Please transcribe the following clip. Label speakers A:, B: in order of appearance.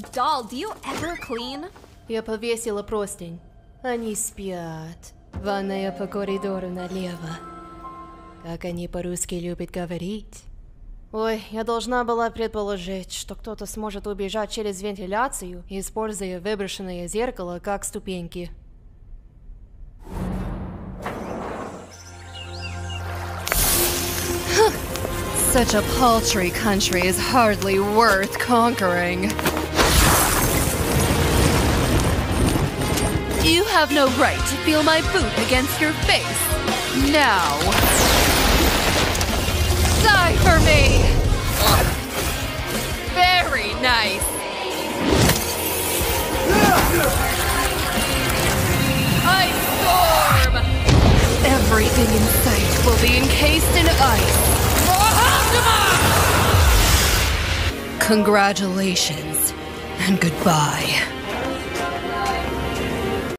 A: Doll, do you ever clean?
B: Я повесила простынь. Они спят. Ванная по коридору налево. Как они по-русски любят говорить. Ой, я должна была предположить, что кто-то сможет убежать через вентиляцию, используя выброшенное зеркало как ступеньки.
C: Such a paltry country is hardly worth conquering. You have no right to feel my boot against your face. Now, die for me! Very nice. Ice storm! Everything in sight will be encased in ice. Congratulations and goodbye.